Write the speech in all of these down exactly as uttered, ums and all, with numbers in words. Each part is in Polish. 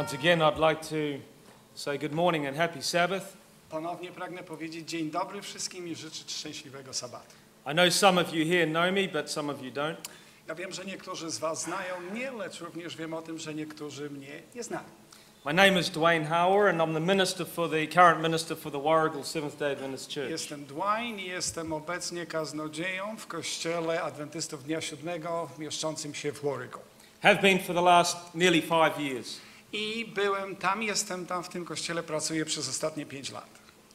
Once again, I'd like to say good morning and happy Sabbath. Ponownie pragnę powiedzieć dzień dobry wszystkim i życzyć szczęśliwego sabatu. I know some of you here know me, but some of you don't. Ja wiem, że niektórzy z was znają mnie, lecz również wiem o tym, że niektórzy mnie nie znają. My name is Dwayne Hauer, and I'm the minister for the current minister for the Warrigal Seventh-day Adventist Church. Jestem Dwayne i jestem obecnie kaznodzieją w kościele Adwentystów Dnia Siódmego mieszczącym się w Warrigal. Have been for the last nearly five years. I byłem tam, jestem tam w tym kościele, pracuję przez ostatnie pięć lat.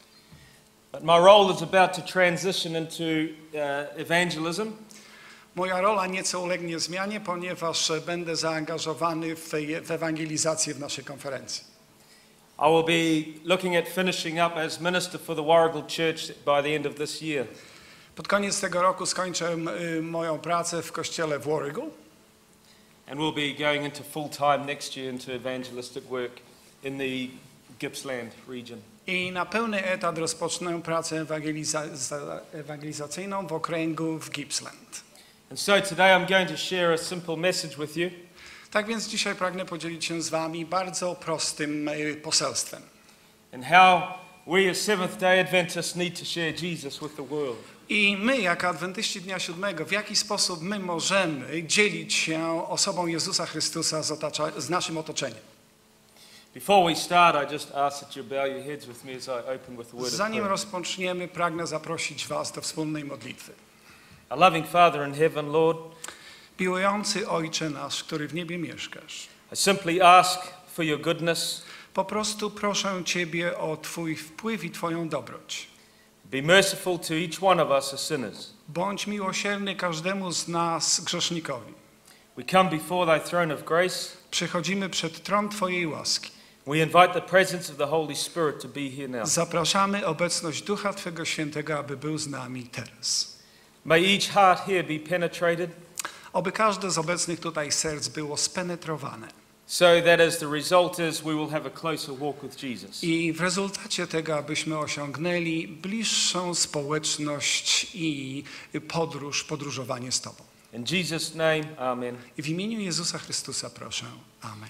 But my role is about to transition into uh, evangelism. Moja rola nieco ulegnie zmianie, ponieważ będę zaangażowany w, w ewangelizację w naszej konferencji. I will be looking at finishing up as minister for the Warrigal Church by the end of this year. Pod koniec tego roku skończę y, moją pracę w kościele w Warrigal. And we'll be going into full-time next year into evangelistic work in the Gippsland region. I na pełny etat rozpocznę pracę ewangeliza ewangelizacyjną w okręgu w Gippsland. And so today I'm going to share a simple message with you. Tak więc dzisiaj pragnę podzielić się z wami bardzo prostym y, poselstwem. And how we as Seventh-day Adventists need to share Jesus with the world. I my, jako adwentyści Dnia Siódmego, w jaki sposób my możemy dzielić się osobą Jezusa Chrystusa z, otacza, z naszym otoczeniem. Before we start, I just ask that you bow your heads with me as I open with the word of Zanim prayer. rozpoczniemy, pragnę zaprosić was do wspólnej modlitwy. Our loving Father in heaven, Lord, Miłujący Ojcze nasz, który w niebie mieszkasz, I simply ask for your goodness. po prostu proszę Ciebie o Twój wpływ i Twoją dobroć. Be merciful to each one of us as sinners. Bądź miłosierny każdemu z nas grzesznikowi. We come before Thy throne of grace. Przychodzimy przed tron Twojej łaski. We invite the presence of the Holy Spirit to be here now. Zapraszamy obecność Ducha Twego Świętego, aby był z nami teraz. May each heart here be penetrated, Oby każde z obecnych tutaj serc było spenetrowane. so that as the result is, we will have a closer walk with Jesus. I w rezultacie tego, abyśmy osiągnęli bliższą społeczność i podróż, podróżowanie z Tobą. In Jesus' name, amen. I w imieniu Jezusa Chrystusa proszę. Amen.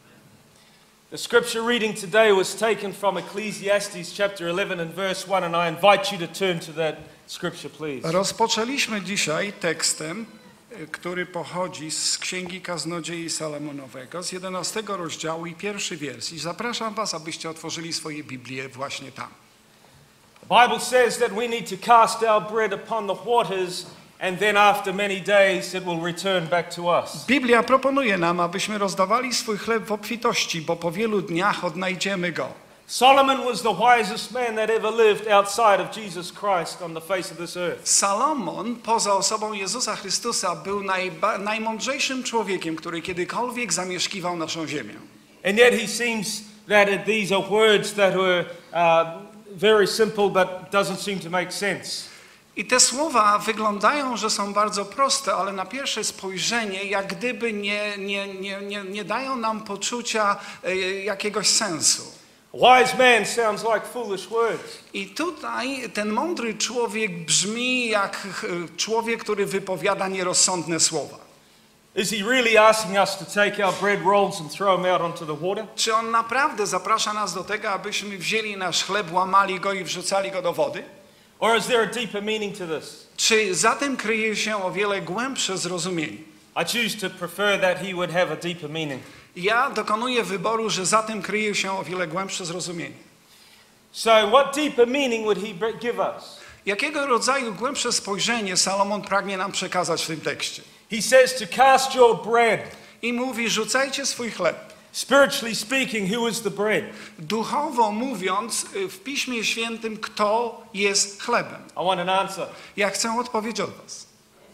The scripture reading today was taken from Ecclesiastes chapter eleven and verse one, and I invite you to turn to that scripture, please. Rozpoczęliśmy dzisiaj tekstem, który pochodzi z Księgi Kaznodziei Salomonowego, z jedenastego rozdziału i pierwszy wiersz. I zapraszam was, abyście otworzyli swoje Biblię właśnie tam. The Bible says that we need to cast our bread upon the waters, and then after many days it will return back to us. Biblia proponuje nam, abyśmy rozdawali swój chleb w obfitości, bo po wielu dniach odnajdziemy go. Solomon was the wisest man that ever lived outside of Jesus Christ on the face of this earth. Salomon, poza osobą Jezusa Chrystusa, był najba- najmądrzejszym człowiekiem, który kiedykolwiek zamieszkiwał naszą ziemię. And yet he seems that these are words that were uh, very simple but doesn't seem to make sense. I te słowa wyglądają, że są bardzo proste, ale na pierwsze spojrzenie jak gdyby nie, nie, nie, nie, nie dają nam poczucia e, jakiegoś sensu. A wise man sounds like foolish words. I tutaj ten mądry człowiek brzmi jak e, człowiek, który wypowiada nierozsądne słowa. Is he really asking us to take our bread rolls and throw them out onto the water? Czy on naprawdę zaprasza nas do tego, abyśmy wzięli nasz chleb, łamali go i wrzucali go do wody? Or is there a deeper meaning to this? Czy za tym kryje się o wiele głębsze zrozumienie? I choose to prefer that he would have a deeper meaning. Ja dokonuję wyboru, że za tym kryje się o wiele głębsze zrozumienie. So what deeper meaning would he give us? Jakiego rodzaju głębsze spojrzenie Salomon pragnie nam przekazać w tym tekście? He says to cast your bread. I mówi, rzucajcie swój chleb. Spiritually speaking, who is the bread? Duchowo mówiąc, w Piśmie Świętym, kto jest chlebem? I want an answer. Ja chcę odpowiedź od was.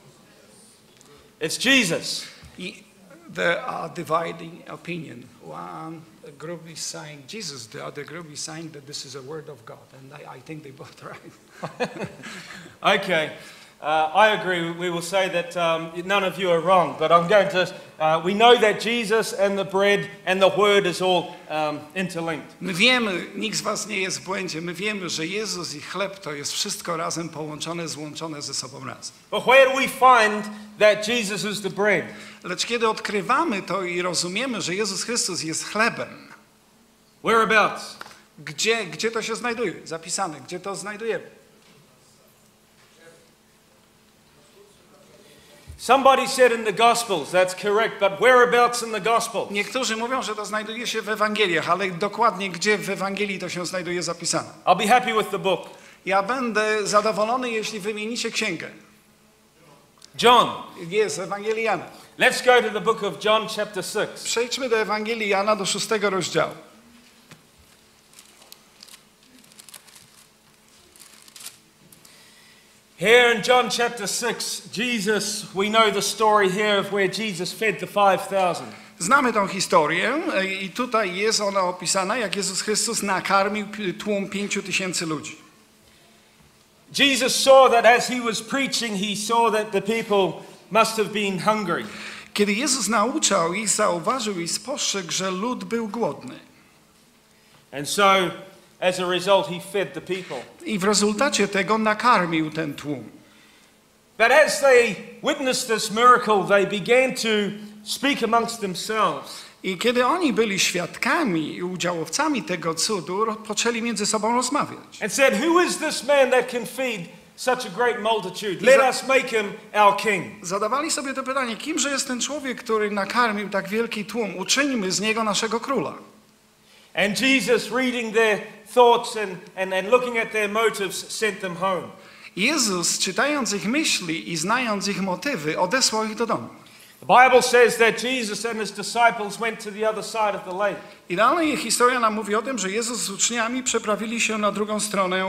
It's Jesus. I there are dividing opinion. One group is saying Jesus, the other group is saying that this is a word of God. And I, I think they both are right. Okay. Uh, I agree. We will say that um, none of you are wrong, but I'm going to. Uh, we know that Jesus and the bread and the word is all um, interlinked. My wiemy, nikt z was nie jest w błędzie. My wiemy, że Jezus i chleb to jest wszystko razem połączone, złączone ze sobą razem. But where do we find that Jesus is the bread? Lecz kiedy odkrywamy to i rozumiemy, że Jezus Chrystus jest chlebem, Whereabouts? Gdzie, gdzie to się znajduje? Zapisane. Gdzie to znajdujemy? Somebody said in the Gospels, that's correct, but whereabouts in the Gospels? Niektórzy mówią, że to znajduje się w Ewangeliach, ale dokładnie gdzie w Ewangelii to się znajduje zapisane. I'll be happy with the book. Ja będę zadowolony, jeśli wymienicie księgę. John. Jest Ewangelii Jana. Let's go to the book of John chapter six. Przejdźmy do Ewangelii Jana, do szóstego rozdziału. Here in John chapter six, Jesus, we know the story here of where Jesus fed the five thousand. Znamy tą historię i tutaj jest ona opisana, jak Jezus Chrystus nakarmił tłum pięciu tysięcy ludzi. Jesus saw that as he was preaching, he saw that the people must have been hungry. Kiedy Jezus nauczał ich, zauważył i spostrzegł, że lud był głodny. And so, as a result, he fed the people. I w rezultacie tego nakarmił ten tłum. But as they witnessed this miracle, they began to speak amongst themselves. I kiedy oni byli świadkami i udziałowcami tego cudu, poczęli między sobą rozmawiać. And said, who is this man that can feed such a great multitude? Let us make him our king. Zadawali sobie to pytanie, kimże jest ten człowiek, który nakarmił tak wielki tłum? Uczyńmy z niego naszego króla. And Jesus, reading their thoughts and, and, and looking at their motives, sent them home. Jezus, czytając ich myśli i znając ich motywy, odesłał ich do domu. The Bible says that Jesus and his disciples went to the other side of the lake. I dalej historia nam mówi o tym, że Jezus z uczniami przeprawili się na drugą stronę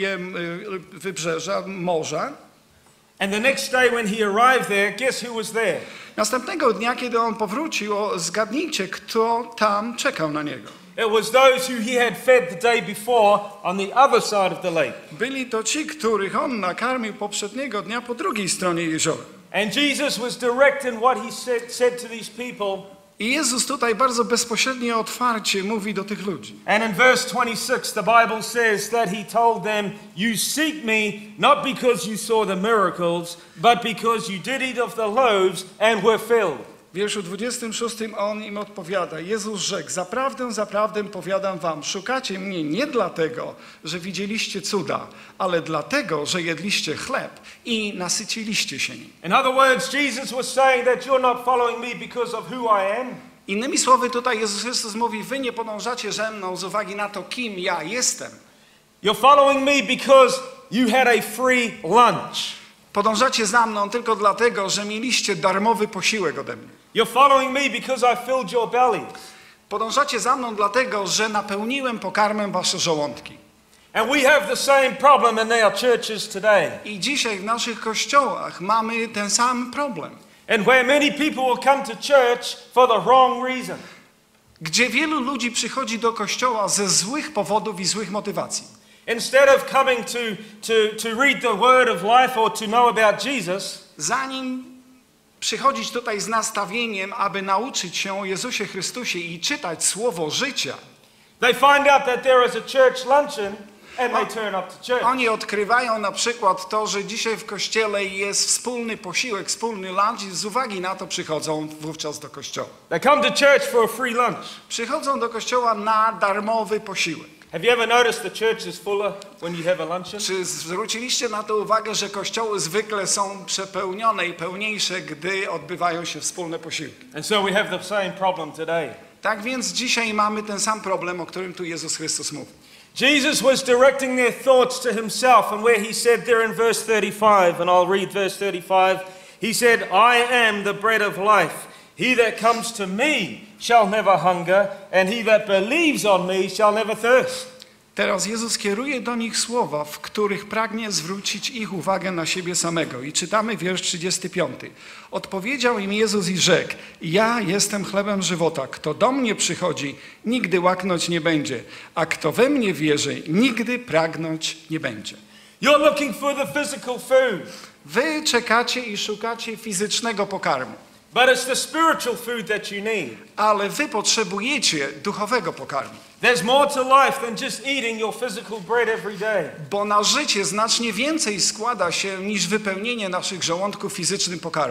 wybrzeża, morza. And the next day when he arrived there, guess who was there? Następnego dnia, kiedy on powrócił, o, zgadnijcie, kto tam czekał na niego. It was those who he had fed the day before on the other side of the lake. Byli to ci, których on nakarmił poprzedniego dnia po drugiej stronie jeziora. And Jesus was direct in what he said, said to these people. I Jezus tutaj bardzo bezpośrednio, otwarcie mówi do tych ludzi. And in verse twenty-six, the Bible says that he told them, you seek me not because you saw the miracles, but because you did eat of the loaves and were filled. W wierszu dwudziestym szóstym on im odpowiada. Jezus rzekł, zaprawdę, zaprawdę powiadam wam, szukacie mnie nie dlatego, że widzieliście cuda, ale dlatego, że jedliście chleb i nasyciliście się nim. In other words, Jesus was saying that you're not following me because of who I am. Innymi słowy tutaj Jezus Chrystus mówi, wy nie podążacie ze mną z uwagi na to, kim ja jestem. You're following me because you had a free lunch. Podążacie za mną tylko dlatego, że mieliście darmowy posiłek ode mnie. You're following me because I filled your bellies. Podążacie za mną dlatego, że napełniłem pokarmem wasze żołądki. And we have the same problem in our churches today. I dzisiaj w naszych kościołach mamy ten sam problem. And where many people will come to church for the wrong reason. Gdzie wielu ludzi przychodzi do kościoła ze złych powodów i złych motywacji. Instead of coming to, to, to read the word of life or to know about Jesus, zanim przychodzić tutaj z nastawieniem, aby nauczyć się o Jezusie Chrystusie i czytać słowo życia, they find out that there is a church luncheon and they turn up to church. Oni odkrywają na przykład to, że dzisiaj w kościele jest wspólny posiłek, wspólny lunch i z uwagi na to przychodzą wówczas do kościoła. They come to church for a free lunch. Przychodzą do kościoła na darmowy posiłek. Have you ever noticed the church is fuller when you have a luncheon? Czy zwróciliście na to uwagę, że kościoły zwykle są przepełnione i pełniejsze, gdy odbywają się wspólne posiłki? And so we have the same problem today. Tak więc dzisiaj mamy ten sam problem, o którym tu Jezus Chrystus mówi. Jesus was directing their thoughts to himself, and where he said there in verse thirty-five, and I'll read verse thirty-five, he said, I am the bread of life. He that comes to me shall never hunger, and he that believes on me shall never thirst. Teraz Jezus kieruje do nich słowa, w których pragnie zwrócić ich uwagę na siebie samego. I czytamy wiersz trzydziesty piąty. Odpowiedział im Jezus i rzekł, ja jestem chlebem żywota. Kto do mnie przychodzi, nigdy łaknąć nie będzie, a kto we mnie wierzy, nigdy pragnąć nie będzie. You're looking for the physical food. Wy czekacie i szukacie fizycznego pokarmu. But it's the spiritual food that you need. Ale wy potrzebujecie duchowego pokarmu. There's more to life than just eating your physical bread every day. Bo na życie znacznie więcej składa się niż wypełnienie naszych żołądków fizycznym pokarmem.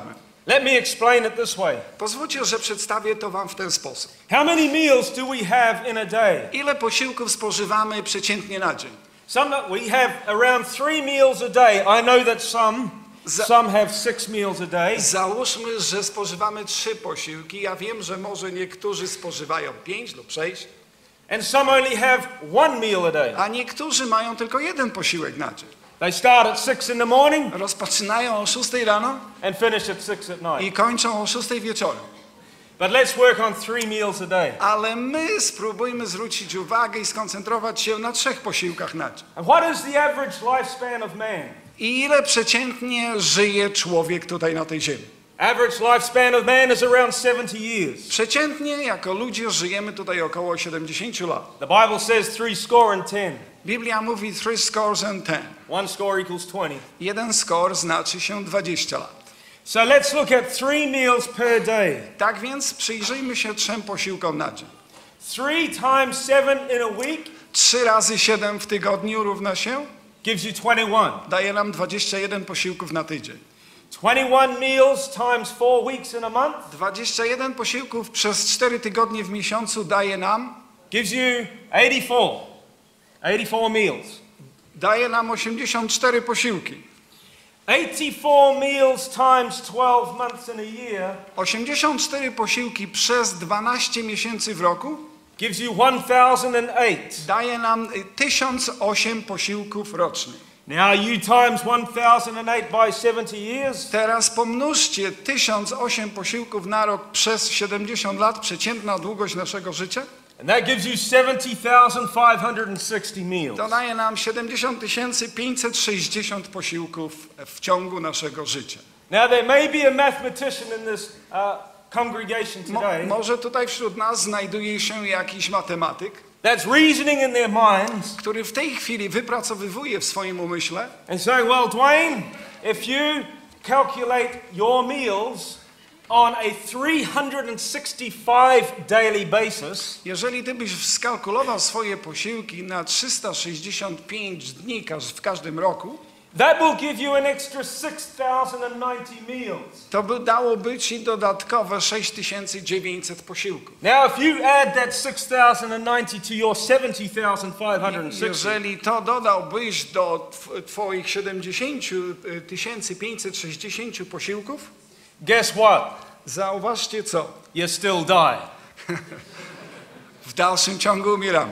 Let me explain it this way. Pozwólcie, że przedstawię to wam w ten sposób. How many meals do we have in a day? Ile posiłków spożywamy przeciętnie na dzień? Some we have around three meals a day. I know that some Za- some have six meals a day. Załóżmy, że spożywamy trzy posiłki. Ja wiem, że może niektórzy spożywają pięć lub sześć, And some only have one meal a day. a niektórzy mają tylko jeden posiłek na dzień. They start at six in the morning Rozpoczynają o szóstej rano and finish at six at night. i kończą o szóstej wieczorem. But let's work on three meals a day. Ale my spróbujmy zwrócić uwagę i skoncentrować się na trzech posiłkach na dzień. And what is the average lifespan of man? I ile przeciętnie żyje człowiek tutaj na tej ziemi? Average lifespan of man is around seventy years. Przeciętnie jako ludzie żyjemy tutaj około siedemdziesiąt lat. The Bible says three score and ten. Biblia mówi three scores and ten. One score equals twenty. Jeden score znaczy się dwadzieścia lat. So let's look at three meals per day. Tak więc przyjrzyjmy się trzem posiłkom na dzień. Three times seven in a week Trzy razy siedem w tygodniu równa się, gives you twenty-one. daje nam dwadzieścia jeden posiłków na tydzień. twenty-one meals times four weeks in a month dwadzieścia jeden posiłków przez cztery tygodnie w miesiącu daje nam, gives you eighty-four. eighty-four meals. daje nam osiemdziesiąt cztery posiłki. eighty-four meals times twelve months in a year osiemdziesiąt cztery posiłki przez dwanaście miesięcy w roku gives you one thousand eight. daje nam tysiąc osiem posiłków rocznie. Now you times one thousand eight by seventy years. Teraz pomnóżcie tysiąc osiem posiłków na rok przez siedemdziesiąt lat, przeciętna długość naszego życia. And that gives you seventy thousand five hundred sixty meals. To daje nam siedemdziesiąt tysięcy pięćset sześćdziesiąt posiłków w ciągu naszego życia. Now there may be a mathematician in this uh, congregation Mo today może tutaj wśród nas znajduje się jakiś matematyk, that's reasoning in their minds który w tej chwili wypracowywuje w swoim umyśle and saying, well, Dwayne, if you calculate your meals on a three hundred sixty-five daily basis, jeżeli ty byś skalkulował swoje posiłki na trzysta sześćdziesiąt pięć dni każ- w każdym roku, that will give you an extra six thousand ninety meals. to by dałoby ci dodatkowe sześć tysięcy dziewięćset posiłków. Now, if you add that six thousand ninety to your seventy thousand five hundred sixty, Jeżeli to dodałbyś do tw- twoich siedemdziesiąt tysięcy pięćset sześćdziesiąt posiłków, guess what? zauważcie co? You still die. W dalszym ciągu umieramy.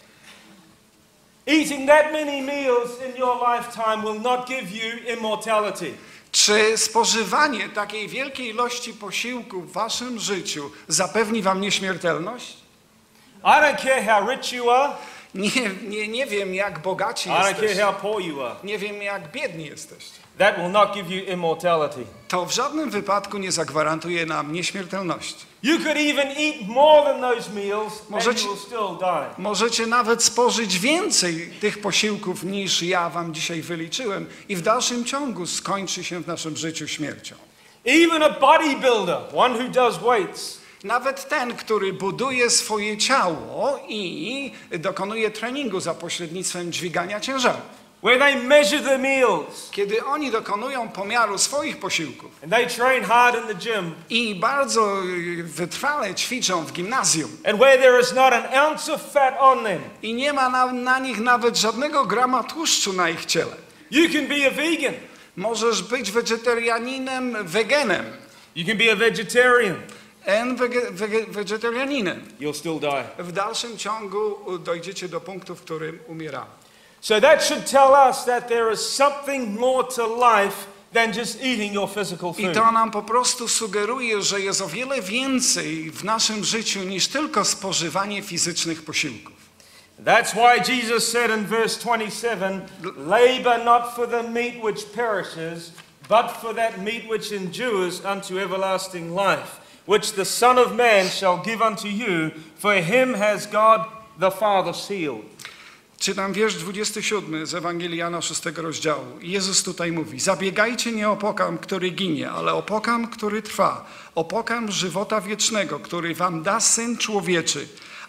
Eating that many meals in your lifetime will not give you immortality. Czy spożywanie takiej wielkiej ilości posiłków w waszym życiu zapewni wam nieśmiertelność? I don't care how rich you are. Nie, nie, nie wiem, jak bogaci I don't care jesteście. how poor you are. Nie wiem, jak biedni jesteście. That will not give you immortality. To w żadnym wypadku nie zagwarantuje nam nieśmiertelności. You could even eat more than those meals and Możecie- you will still die. Możecie nawet spożyć więcej tych posiłków niż ja wam dzisiaj wyliczyłem i w dalszym ciągu skończy się w naszym życiu śmiercią. Even a bodybuilder, one who does weights, Nawet ten, który buduje swoje ciało i dokonuje treningu za pośrednictwem dźwigania ciężarów. where they measure their meals Kiedy oni dokonują pomiaru swoich posiłków and they train hard in the gym, i bardzo y, wytrwale ćwiczą w gimnazjum and where there is not an ounce of fat on them, i nie ma na, na nich nawet żadnego grama tłuszczu na ich ciele. you can be a vegan. Możesz być wegetarianinem, weganem, You can be a vegetarian. en wege, wege, wegetarianinem. You'll still die. W dalszym ciągu dojdziecie do punktu, w którym umieramy. So that should tell us that there is something more to life than just eating your physical I food. to nam po prostu sugeruje, że jest o wiele więcej w naszym życiu niż tylko spożywanie fizycznych posiłków. That's why Jesus said in verse twenty-seven, labor not for the meat which perishes, but for that meat which endures unto everlasting life, which the Son of Man shall give unto you, for him has God the Father sealed. Czytam wiersz dwudziesty siódmy z Ewangelii Jana szóstego rozdziału. Jezus tutaj mówi: zabiegajcie nie o pokarm, który ginie, ale o pokarm, który trwa, o pokarm żywota wiecznego, który wam da Syn Człowieczy,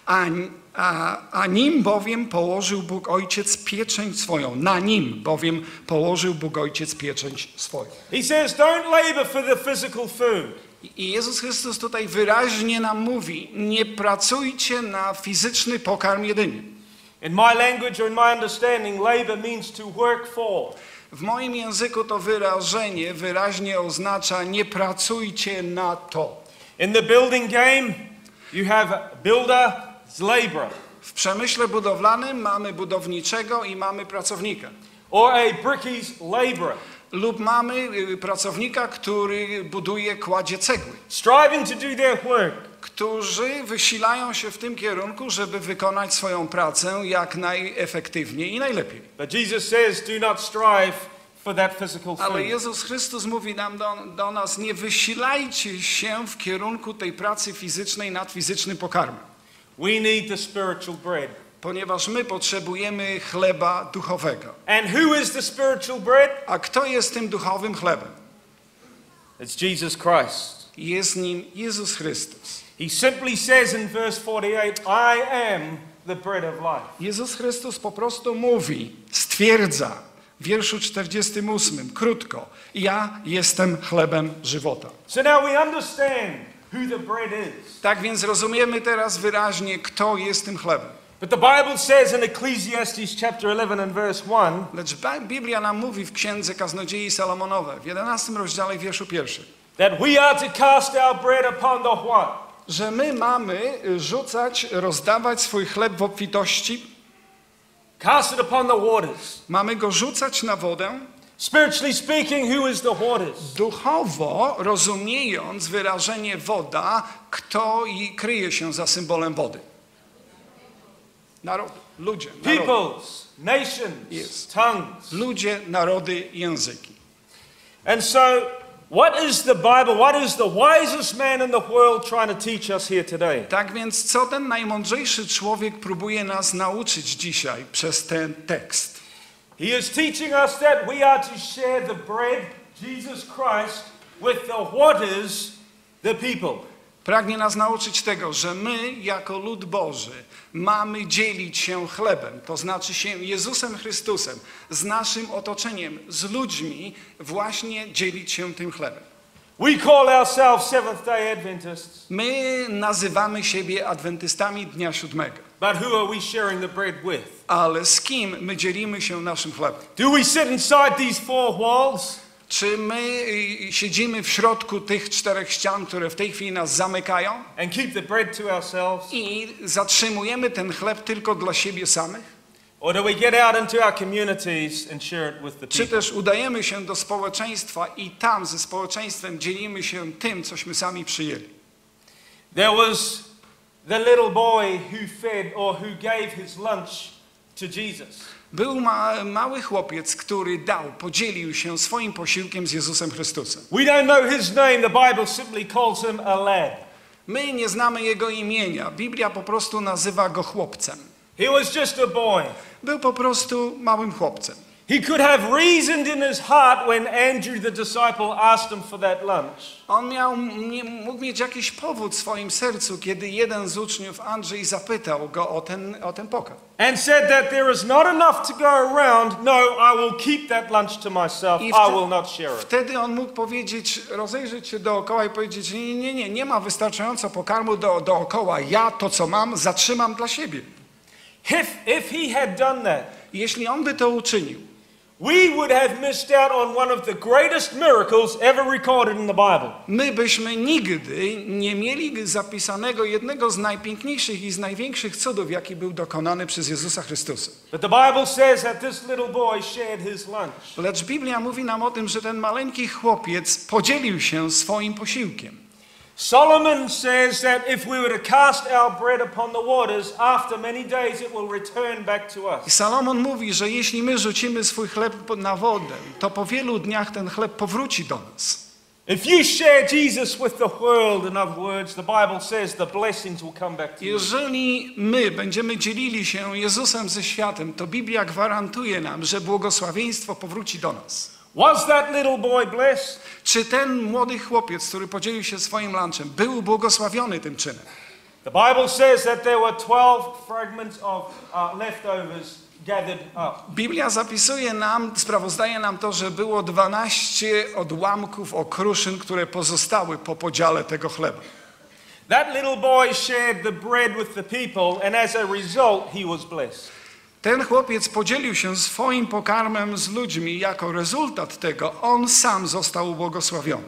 A, a, a nim bowiem położył Bóg Ojciec pieczęć swoją. Na nim bowiem położył Bóg Ojciec pieczęć swoją. He says, don't labor for the physical food. I Jezus Chrystus tutaj wyraźnie nam mówi, nie pracujcie na fizyczny pokarm jedynie. In my language or in my understanding, labor means to work for. W moim języku to wyrażenie wyraźnie oznacza nie pracujcie na to. In the building game, you have builder, laborer. W przemyśle budowlanym mamy budowniczego i mamy pracownika. Or a bricky's laborer. Lub mamy y, pracownika, który buduje, kładzie cegły. Striving to do their work. Którzy wysilają się w tym kierunku, żeby wykonać swoją pracę jak najefektywniej i najlepiej. But Jesus says, do not strive for that physical Ale food. Jezus Chrystus mówi nam do, do nas, nie wysilajcie się w kierunku tej pracy fizycznej nad fizycznym pokarmem. We need the spiritual bread. Ponieważ my potrzebujemy chleba duchowego. And who is the spiritual bread? A kto jest tym duchowym chlebem? It's Jesus Christ. Jest nim Jezus Chrystus. He simply says in verse forty-eight, I am the bread of life. Jezus Chrystus po prostu mówi, stwierdza w wierszu czterdziestym ósmym, krótko, ja jestem chlebem żywota. So now we understand who the bread is. Tak więc rozumiemy teraz wyraźnie, kto jest tym chlebem. But the Bible says in Ecclesiastes chapter eleven and verse one, Lecz Biblia nam mówi w Księdze Kaznodziei Salomonowej, w jedenastym rozdziale, wierszu pierwszym, that we are to cast our bread upon the what? że my mamy rzucać, rozdawać swój chleb w obfitości, Cast it upon the waters. mamy go rzucać na wodę, Spiritually speaking, who is the waters? duchowo rozumiejąc wyrażenie woda, kto i kryje się za symbolem wody. Narody, ludzie, narody. Peoples, nations, Yes. tongues. Ludzie, narody, języki. And so, what is the Bible? What is the wisest man in the world trying to teach us here today? Tak więc co ten najmądrzejszy człowiek próbuje nas nauczyć dzisiaj przez ten tekst? He is teaching us that we are to share the bread, Jesus Christ, with the waters, the people. Pragnie nas nauczyć tego, że my jako lud Boży mamy dzielić się chlebem, to znaczy się Jezusem Chrystusem, z naszym otoczeniem, z ludźmi właśnie dzielić się tym chlebem. We call ourselves Seventh-day Adventists, My nazywamy siebie adwentystami dnia siódmego, but who are we sharing the bread with? ale z kim my dzielimy się naszym chlebem? Do we sit inside these four walls? Czy my y, siedzimy w środku tych czterech ścian, które w tej chwili nas zamykają And keep the bread to ourselves? i zatrzymujemy ten chleb tylko dla siebie samych? Or do we get out into our communities and share it with the Czy people? też udajemy się do społeczeństwa i tam ze społeczeństwem dzielimy się tym, cośmy sami przyjęli? There was the little boy who fed or who gave his lunch to Jesus. Był ma, mały chłopiec, który dał, podzielił się swoim posiłkiem z Jezusem Chrystusem. We don't know his name. The Bible simply calls him a lad. My nie znamy jego imienia. Biblia po prostu nazywa go chłopcem. He was just a boy. Był po prostu małym chłopcem. He could have reasoned in his heart when Andrew the disciple asked him for that lunch. On miał, nie, mógł mieć jakiś powód w swoim sercu, kiedy jeden z uczniów, Andrzej, zapytał go o ten, o ten pokarm. And said that there is not enough to go around. No, I will keep that lunch to myself. I I wte- will not share it. Wtedy on mógł powiedzieć, rozejrzeć się dookoła i powiedzieć, nie, nie, nie, nie ma wystarczająco pokarmu do, dookoła. Ja to, co mam, zatrzymam dla siebie. If, if he had done that, Jeśli on by to uczynił, we would have missed out on one of the greatest miracles ever recorded in the Bible. my byśmy nigdy nie mieli zapisanego jednego z najpiękniejszych i z największych cudów, jaki był dokonany przez Jezusa Chrystusa. But the Bible says that this little boy shared his lunch. Lecz Biblia mówi nam o tym, że ten maleńki chłopiec podzielił się swoim posiłkiem. Solomon says that if we were to cast our bread upon the waters, after many days it will return back to I us. Salomon mówi, że jeśli my rzucimy swój chleb na wodę, to po wielu dniach ten chleb powróci do nas. If you share Jesus with the world, in other words, the Bible says the blessings will come back to you. Jeżeli my będziemy dzielili się Jezusem ze światem, to Biblia gwarantuje nam, że błogosławieństwo powróci do nas. Was that little boy blessed? Czy ten młody chłopiec, który podzielił się swoim lunchem, był błogosławiony tym czynem? The Bible says that there were twelve fragments of uh, leftovers gathered up. Biblia zapisuje nam, sprawozdaje nam to, że było dwanaście odłamków okruszyn, które pozostały po podziale tego chleba. That little boy shared the bread with the people, and as a result, he was blessed. Ten chłopiec podzielił się swoim pokarmem z ludźmi. Jako rezultat tego on sam został ubłogosławiony.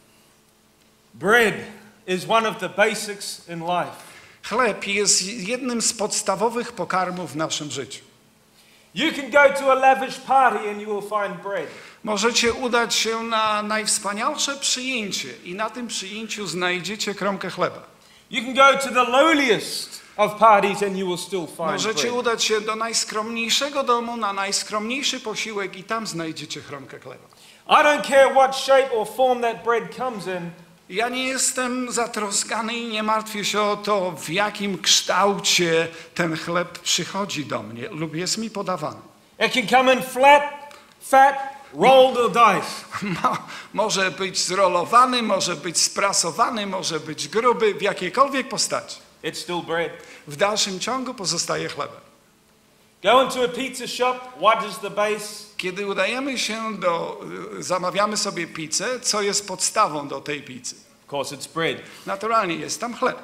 Bread is one of the basics in life. Chleb jest jednym z podstawowych pokarmów w naszym życiu. You can go to a lavish party and you will find bread. Możecie udać się na najwspanialsze przyjęcie i na tym przyjęciu znajdziecie kromkę chleba. You can go to the lowliest of parties and you will still find Możecie bread. udać się do najskromniejszego domu, na najskromniejszy posiłek i tam znajdziecie kromkę chleba. I don't care what shape or form that bread comes in. Ja nie jestem zatroskany i nie martwię się o to, w jakim kształcie ten chleb przychodzi do mnie lub jest mi podawany. It can come in flat, fat, rolled or diced. Mo, może być zrolowany, może być sprasowany, może być gruby, w jakiejkolwiek postaci. It's still bread. W dalszym ciągu pozostaje chlebem. Go into a pizza shop, what is the base? Kiedy udajemy się do, zamawiamy sobie pizzę, co jest podstawą do tej pizzy? Of course it's bread. Naturalnie jest tam chleb.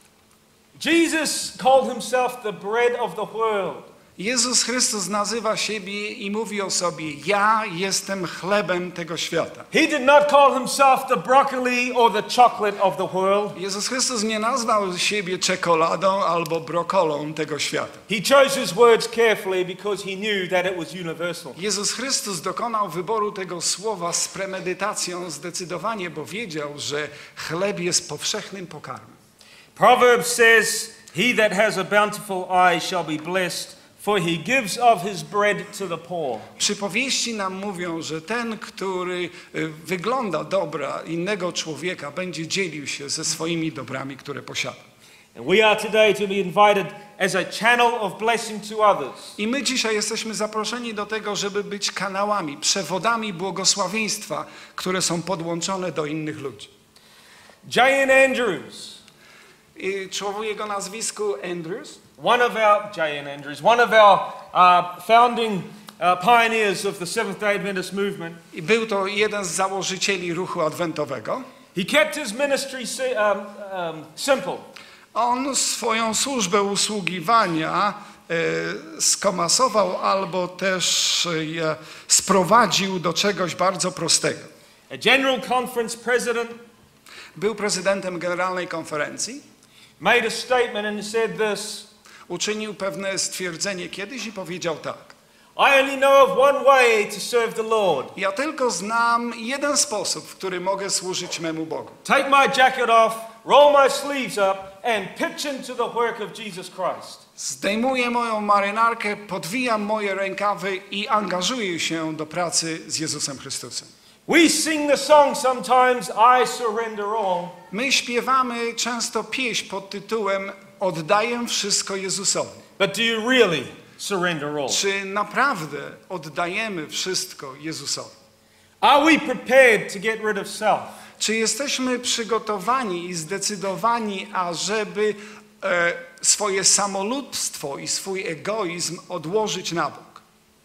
Jesus called himself the bread of the world. Jezus Chrystus nazywa siebie i mówi o sobie: ja jestem chlebem tego świata. He did not call himself the broccoli or the chocolate of the world. Jezus Chrystus nie nazwał siebie czekoladą albo brokolą tego świata. He chose his words carefully because he knew that it was universal. Jezus Chrystus dokonał wyboru tego słowa z premedytacją zdecydowanie, bo wiedział, że chleb jest powszechnym pokarmem. Proverbs says, he that has a bountiful eye shall be blessed, for he gives of his bread to the poor. Przypowieści nam mówią, że ten, który wygląda dobra innego człowieka, będzie dzielił się ze swoimi dobrami, które posiada. And we are today to be invited as a channel of blessing to others. I my dzisiaj jesteśmy zaproszeni do tego, żeby być kanałami, przewodami błogosławieństwa, które są podłączone do innych ludzi. J N Andrews, I człowiek jego nazwisku Andrews, one of our J N Andrews, one of our uh, founding uh, pioneers of the Seventh-day Adventist movement. i był to jeden z założycieli ruchu adwentowego. He kept his ministry si- um, um, simple. On swoją służbę usługiwania e, skomasował albo też e, sprowadził do czegoś bardzo prostego. A General Conference president Był prezydentem Generalnej Konferencji, made a statement and said this: uczynił pewne stwierdzenie kiedyś i powiedział tak: I only know of one way to serve the Lord. ja tylko znam jeden sposób, w który mogę służyć memu Bogu. Take my jacket off, roll my sleeves up and pitch into the work of Jesus Christ. Zdejmuję moją marynarkę, podwijam moje rękawy i angażuję się do pracy z Jezusem Chrystusem. We sing the song sometimes, I surrender all. My śpiewamy często pieśń pod tytułem Oddaję wszystko Jezusowi. But do you really surrender all? Czy naprawdę oddajemy wszystko Jezusowi? Are we prepared to get rid of self? Czy jesteśmy przygotowani i zdecydowani, ażeby e, swoje samolubstwo i swój egoizm odłożyć na bok?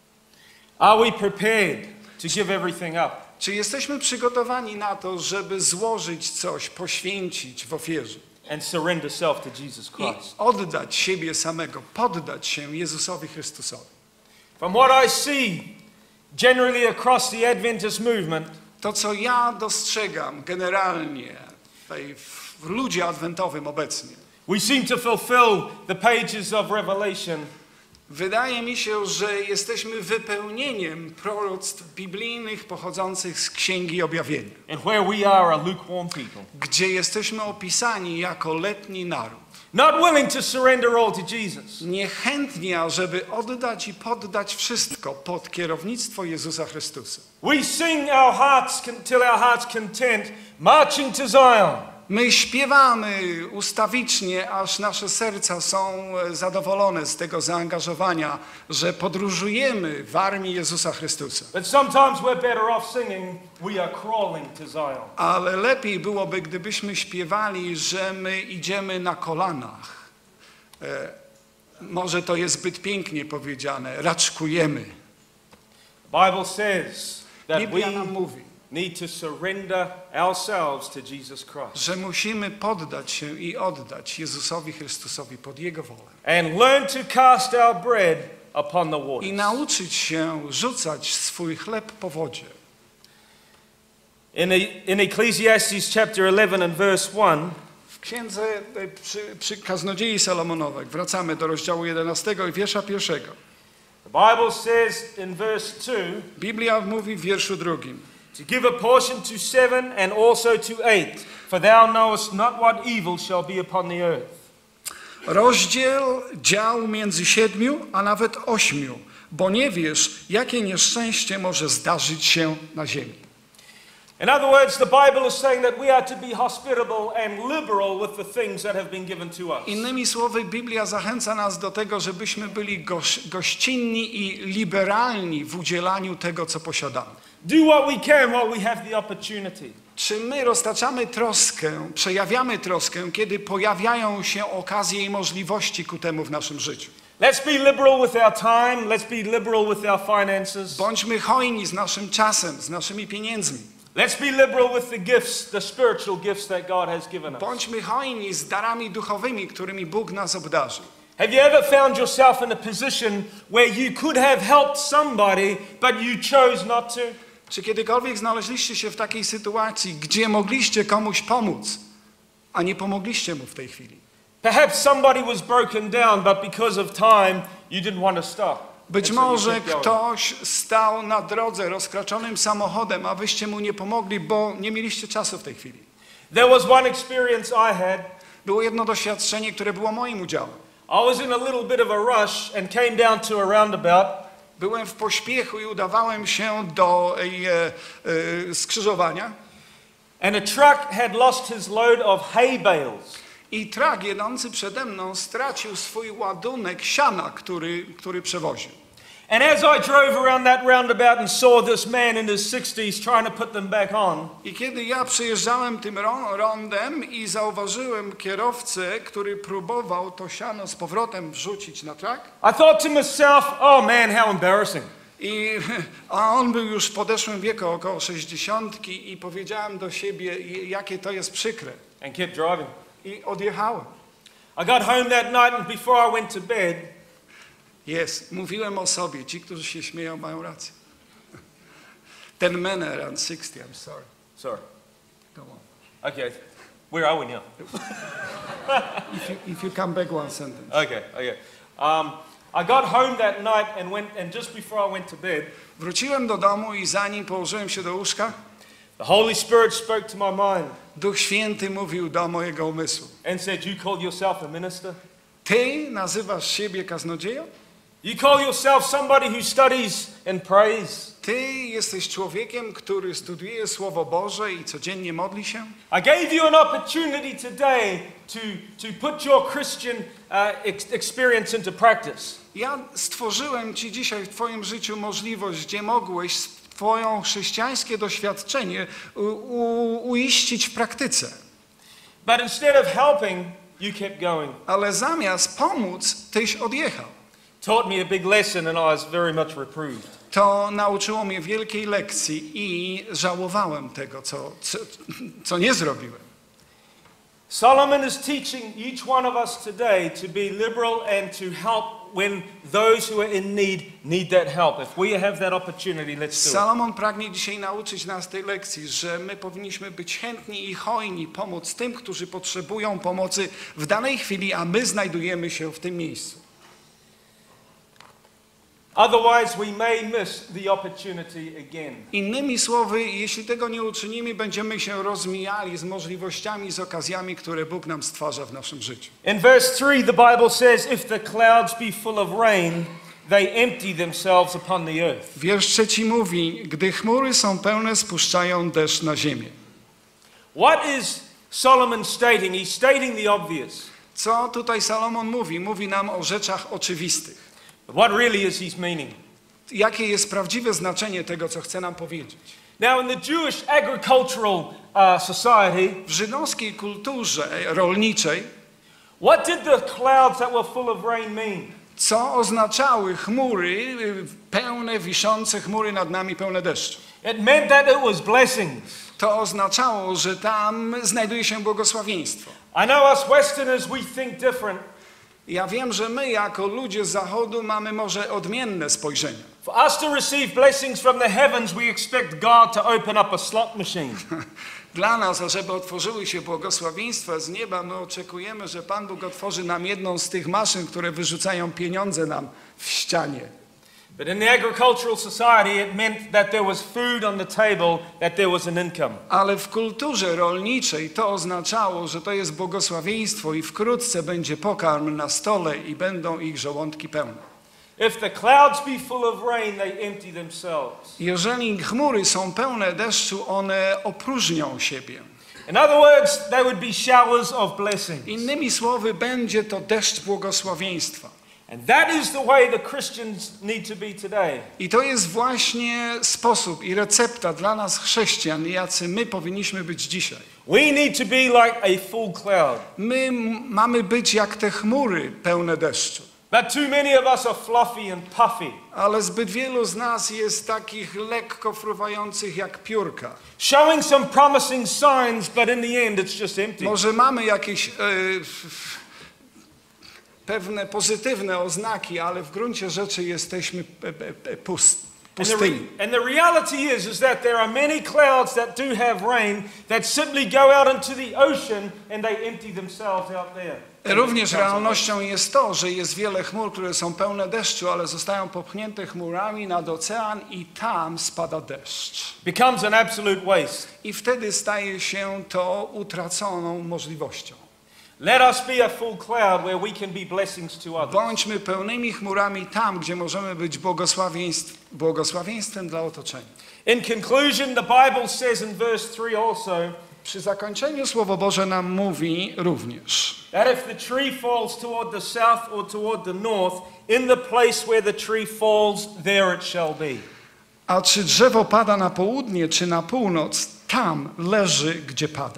Are we prepared to give everything up? Czy jesteśmy przygotowani na to, żeby złożyć coś, poświęcić w ofierze And surrender self to Jesus i Christ? oddać siebie samego, poddać się Jezusowi Chrystusowi? From what I see generally across the Adventist movement, To, co ja dostrzegam generalnie w, w ludzie adwentowym obecnie, we seem to fulfill the pages of Revelation. wydaje mi się, że jesteśmy wypełnieniem proroctw biblijnych pochodzących z Księgi Objawienia, And where we are a lukewarm people. gdzie jesteśmy opisani jako letni naród. Not willing to surrender all to Jesus. Niechętni, ażeby oddać i poddać wszystko pod kierownictwo Jezusa Chrystusa. We sing our hearts con- till our hearts content, marching to Zion. My śpiewamy ustawicznie, aż nasze serca są zadowolone z tego zaangażowania, że podróżujemy w armii Jezusa Chrystusa. But sometimes we're better off singing, "We are crawling to Zion." Ale lepiej byłoby, gdybyśmy śpiewali, że my idziemy na kolanach. E, może to jest zbyt pięknie powiedziane, raczkujemy. The Bible says that Biblia nam we mówi, need to surrender ourselves to Jesus Christ że musimy poddać się i oddać Jezusowi Chrystusowi pod Jego wolę. and learn to cast our bread upon the I waters. nauczyć się rzucać swój chleb po wodzie. In, e- in Ecclesiastes chapter eleven and verse one, W księdze e, przy, przy Kaznodziei Salomonowej, wracamy do rozdziału jedenastego i wiersza pierwszego. the Bible says in verse two, Biblia mówi w wierszu drugim. to give a portion to seven and also to eight, for thou knowest not what evil shall be upon the earth. Rozdziel dział między siedmiu, a nawet ośmiu, bo nie wiesz, jakie nieszczęście może zdarzyć się na ziemi. In other words, the Bible is saying that we are to be hospitable and liberal with the things that have been given to us. Innymi słowy, Biblia zachęca nas do tego, żebyśmy byli goś, gościnni i liberalni w udzielaniu tego, co posiadamy. Do what we can while we have the opportunity. Czy my roztaczamy troskę, przejawiamy troskę, kiedy pojawiają się okazje i możliwości ku temu w naszym życiu? Let's be liberal with our time. Let's be liberal with our finances. Bądźmy hojni z naszym czasem, z naszymi pieniędzmi. Let's be liberal with the gifts, the spiritual gifts that God has given us. Bądźmy hojni z darami duchowymi, którymi Bóg nas obdarzył. Have you ever found yourself in a position where you could have helped somebody, but you chose not to? Czy kiedykolwiek znaleźliście się w takiej sytuacji, gdzie mogliście komuś pomóc, a nie pomogliście mu w tej chwili? Perhaps somebody was broken down, but because of time, you didn't want to stop. Być And so you może kept going. ktoś stał na drodze rozkraczonym samochodem, a wyście mu nie pomogli, bo nie mieliście czasu w tej chwili. There was one experience I had. Było jedno doświadczenie, które było moim udziałem. I was in a little bit of a rush and came down to a roundabout. Byłem w pośpiechu i udawałem się do e, e, skrzyżowania And a truck had lost his load of hay bales. i trak jedący przede mną stracił swój ładunek siana, który, który przewoził. And as I drove around that roundabout and saw this man in his sixties trying to put them back on, I kiedy ja przejeżdżałem tym ro- rondem i zauważyłem kierowcę, który próbował to siano z powrotem wrzucić na trak, I thought to myself, oh man, how embarrassing. I, a on był już w podeszłym wieku, około sześćdziesiątki, i powiedziałem do siebie, jakie to jest przykre. And kept driving. I odjechałem. I got home that night and before I went to bed, Jest, mówiłem o sobie, ci, którzy się śmieją, mają rację. Ten man around sixty, I'm sorry. sorry, Go on. okay, where are we now? If you, if you come back one sentence. Okay, okay. Um, I got home that night and went, and just before I went to bed, Wróciłem do domu i zanim położyłem się do łóżka, the Holy Spirit spoke to my mind Duch Święty mówił do mojego umysłu. and said, you call yourself a minister? Ty nazywasz siebie kaznodzieją? You call yourself somebody who studies and prays? Ty jesteś człowiekiem, który studiuje Słowo Boże i codziennie modli się? I gave you an opportunity today to, to put your Christian uh, ex- experience into practice. Ja stworzyłem Ci dzisiaj w Twoim życiu możliwość, gdzie mogłeś Twoje chrześcijańskie doświadczenie u, u, uiścić w praktyce. But instead of helping, you kept going. Ale zamiast pomóc, Tyś odjechał. Taught me a big lesson and I was very much reproved. To nauczyło mnie wielkiej lekcji i żałowałem tego, co, co, co nie zrobiłem. Solomon is teaching each one of us today to be liberal and to help when those who are in need need that help. If we have that opportunity, let's do it. Salomon pragnie dzisiaj nauczyć nas tej lekcji, że my powinniśmy być chętni i hojni pomóc tym, którzy potrzebują pomocy w danej chwili, a my znajdujemy się w tym miejscu. Otherwise, we may miss the opportunity again. Innymi słowy, jeśli tego nie uczynimy, będziemy się rozmijali z możliwościami, z okazjami, które Bóg nam stwarza w naszym życiu. In verse three, the Bible says, if the clouds be full of rain, they empty themselves upon the earth. Wiersz trzeci mówi, gdy chmury są pełne, spuszczają deszcz na ziemię. What is Solomon's stating, he's stating the obvious. Co tutaj Salomon mówi? Mówi nam o rzeczach oczywistych. But what really is his meaning? Jakie jest prawdziwe znaczenie tego, co chce nam powiedzieć? Now in the Jewish agricultural uh, society, W żydowskiej kulturze rolniczej, what did the clouds that were full of rain mean? co oznaczały chmury, pełne, wiszące chmury nad nami, pełne deszczu? It meant that it was blessings. To oznaczało, że tam znajduje się błogosławieństwo. I know us Westerners, we think different. Ja wiem, że my jako ludzie z Zachodu mamy może odmienne spojrzenie. For us to receive blessings from the heavens, we expect God to open up a slot machine. Dla nas, żeby otworzyły się błogosławieństwa z nieba, my oczekujemy, że Pan Bóg otworzy nam jedną z tych maszyn, które wyrzucają pieniądze nam w ścianie. But in the agricultural society, it meant that there was food on the table, that there was an income. Ale w kulturze rolniczej to oznaczało, że to jest błogosławieństwo i wkrótce będzie pokarm na stole i będą ich żołądki pełne. If the clouds be full of rain, they empty themselves. Jeżeli chmury są pełne deszczu, one opróżnią siebie. In other words, they would be showers of blessings. Innymi słowy, będzie to deszcz błogosławieństwa. And that is the way the Christians need to be today. I to jest właśnie sposób i recepta dla nas chrześcijan, jacy my powinniśmy być dzisiaj. We need to be like a full cloud. My m- mamy być jak te chmury pełne deszczu. But too many of us are fluffy and puffy, Ale zbyt wielu z nas jest takich lekko fruwających jak piórka. showing some promising signs, but in the end it's just empty. Może mamy jakieś e, f- pewne pozytywne oznaki, ale w gruncie rzeczy jesteśmy p- p- p- pust, And the, pustymi. re- and the reality is, is that there are many clouds that do have rain that simply go out into the ocean and they empty themselves out there. Również realnością jest to, że jest wiele chmur, które są pełne deszczu, ale zostają popchnięte chmurami nad ocean i tam spada deszcz. Becomes an absolute waste. I wtedy staje się to utraconą możliwością. Let us be a full cloud where we can be blessings to others. Bądźmy pełnymi chmurami tam, gdzie możemy być błogosławieństw, błogosławieństwem dla otoczenia. In conclusion, the Bible says in verse three also Przy zakończeniu Słowo Boże nam mówi również, that if the tree falls toward the south or toward the north, in the place where the tree falls, there it shall be. a czy drzewo pada na południe, czy na północ, tam leży, gdzie pada.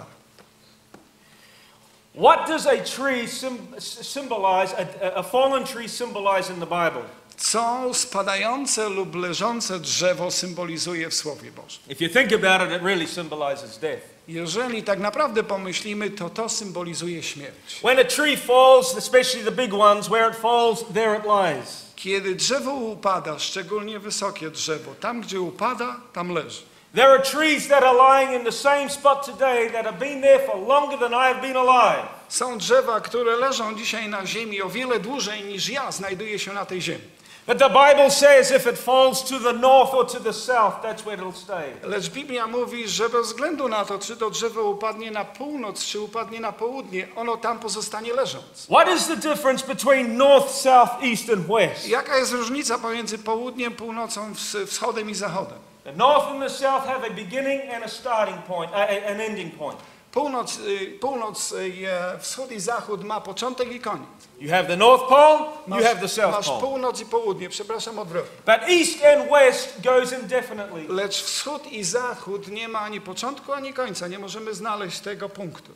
What does a tree sym- symbolize, a, a fallen tree symbolize in the Bible? Co spadające lub leżące drzewo symbolizuje w Słowie Bożym? If you think about it, it really symbolizes death. Jeżeli tak naprawdę pomyślimy, to to symbolizuje śmierć. When a tree falls, especially the big ones, where it falls, there it lies. Kiedy drzewo upada, szczególnie wysokie drzewo, tam gdzie upada, tam leży. There are trees that are lying in the same spot today that have been there for longer than I have been alive. Są drzewa, które leżą dzisiaj na ziemi o wiele dłużej niż ja znajduję się na tej ziemi. But the Bible says if it falls to the north or to the south, that's where it'll stay. Lecz Biblia mówi, że bez względu na to, czy to drzewo upadnie na północ, czy upadnie na południe, ono tam pozostanie leżąc. What is the difference between north, south, east and west? Jaka jest różnica pomiędzy południem, północą, ws- wschodem i zachodem? The north and the south have a beginning and a starting point, a, a, an ending point. Północ, y, północ y, wschód i zachód ma początek i koniec. You have the North Pole, Masz, you have the South masz Pole. północ i południe, przepraszam, odwrotnie. But east and west goes indefinitely. Lecz wschód i zachód nie ma ani początku, ani końca. Nie możemy znaleźć tego punktu.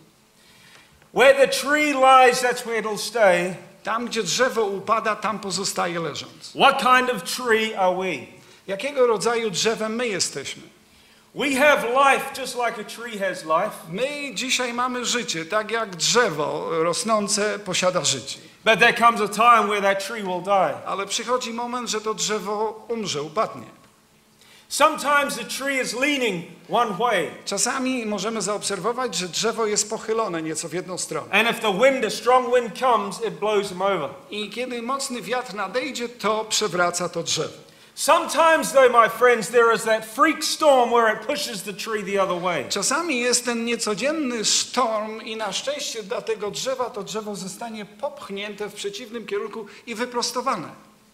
Where the tree lies, that's where it'll stay. Tam, gdzie drzewo upada, tam pozostaje leżąc. What kind of tree are we? Jakiego rodzaju drzewem my jesteśmy? We have life just like a tree has life. My dzisiaj mamy życie, tak jak drzewo rosnące posiada życie. But there comes a time where that tree will die. Ale przychodzi moment, że to drzewo umrze, upadnie. Sometimes the tree is leaning one way. Czasami możemy zaobserwować, że drzewo jest pochylone nieco w jedną stronę. And if the wind, a strong wind comes, it blows them over. I kiedy mocny wiatr nadejdzie, to przewraca to drzewo. Sometimes though, my friends, there is that freak storm where it pushes the tree the other way. Czasami jest ten niecodzienny sztorm i na szczęście dla tego drzewa to drzewo zostanie popchnięte w przeciwnym kierunku i wyprostowane.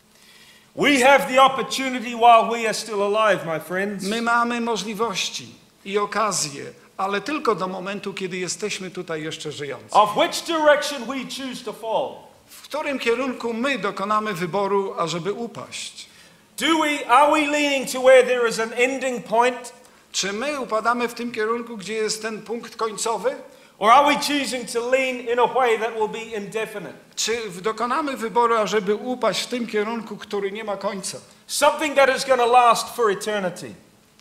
We have the opportunity while we are still alive, my friends, My mamy możliwości i okazję, ale tylko do momentu, kiedy jesteśmy tutaj jeszcze żyjący. Of which direction we choose to fall. W którym kierunku my dokonamy wyboru, ażeby upaść? Do we, are we leaning to where there is an ending point? Czy my upadamy w tym kierunku, gdzie jest ten punkt końcowy? Or are we choosing to lean in a way that will be indefinite? Czy dokonamy wyboru, ażeby upaść w tym kierunku, który nie ma końca? Something that is going to last for eternity.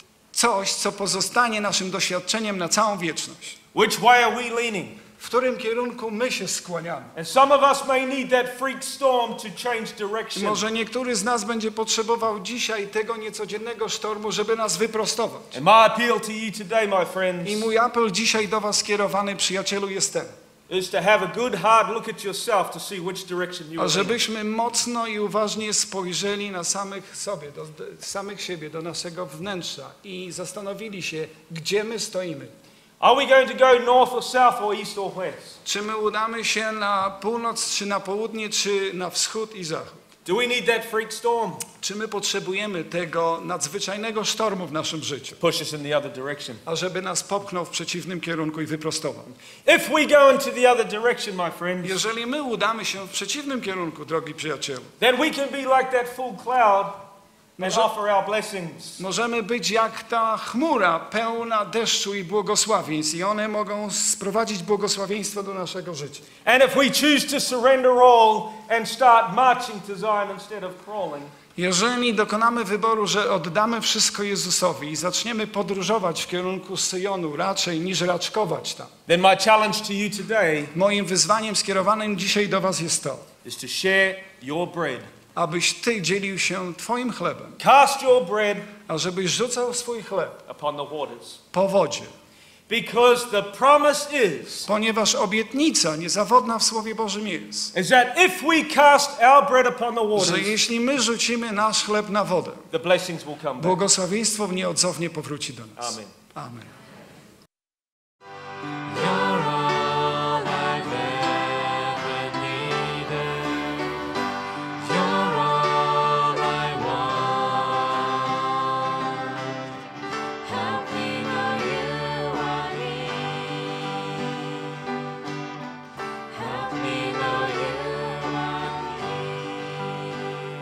Coś, co pozostanie naszym doświadczeniem na całą wieczność. Which way are we leaning? W którym kierunku my się skłaniamy? And some of us may need that freak storm to change direction. Może niektóry z nas będzie potrzebował dzisiaj tego niecodziennego sztormu, żeby nas wyprostować. And my appeal to you today, my friends, I mój apel dzisiaj do was skierowany, przyjacielu, jest ten. is to have a good hard look at yourself to see which direction you A are leaning. żebyśmy mocno i uważnie spojrzeli na samych sobie, do, do samych siebie, do naszego wnętrza i zastanowili się, gdzie my stoimy. Are we going to go north or south or east or west? Czy my udamy się na północ, czy na południe, czy na wschód i zachód? Do we need that freak storm? Czy my potrzebujemy tego nadzwyczajnego sztormu w naszym życiu, Push us in the other direction. ażeby nas popchnął w przeciwnym kierunku i wyprostował? If we go into the other direction, my friends, Jeżeli my udamy się w przeciwnym kierunku, drogi przyjacielu, then we can be like that full cloud and Może- offer our blessings. możemy być jak ta chmura pełna deszczu i błogosławieństw i one mogą sprowadzić błogosławieństwo do naszego życia. And if we choose to surrender all and start marching to Zion instead of crawling, Jeżeli dokonamy wyboru, że oddamy wszystko Jezusowi i zaczniemy podróżować w kierunku Syjonu raczej niż raczkować tam, then my challenge to you today moim wyzwaniem skierowanym dzisiaj do was jest to, is to share your bread. abyś ty dzielił się twoim chlebem, Cast your bread a żebyś rzucał swój chleb upon the waters. po wodzie, Because the promise is, ponieważ obietnica niezawodna w Słowie Bożym jest, is that if we cast our bread upon the że waters, jeśli my rzucimy nasz chleb na wodę, the blessings will come back. błogosławieństwo nieodzownie powróci do nas. Amen. Amen. You're all I've ever needed. You're all I want. Help me know you are near. Help me know you are near.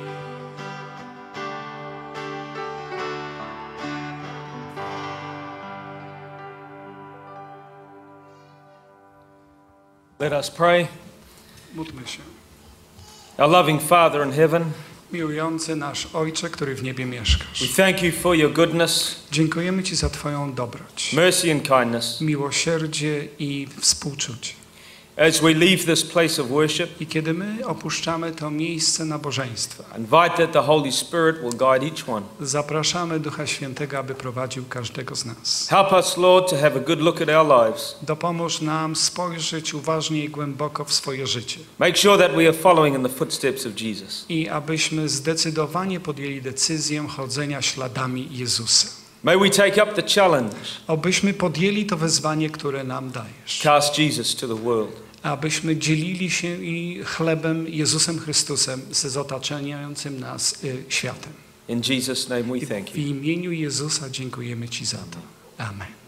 Let us pray. Módlmy się. Our loving Father in heaven, Miłujący nasz Ojcze, który w niebie mieszkasz. we thank you for your goodness, Dziękujemy Ci za Twoją dobroć, mercy and kindness. miłosierdzie i współczucie. As we leave this place of worship, I kiedy my opuszczamy to miejsce nabożeństwa, invite that the Holy Spirit will guide each one. zapraszamy Ducha Świętego, aby prowadził każdego z nas. Help us, Lord, to have a good look at our lives. Dopomóż nam spojrzeć uważnie i głęboko w swoje życie. Make sure that we are following in the footsteps of Jesus. I abyśmy zdecydowanie podjęli decyzję chodzenia śladami Jezusa. May we take up the challenge, Abyśmy podjęli to wezwanie, które nam dajesz. cast Jesus to the world. Abyśmy dzielili się i chlebem Jezusem Chrystusem z otaczającym nas y, światem. In Jesus' name we thank W you. imieniu Jezusa dziękujemy Ci za to. Amen.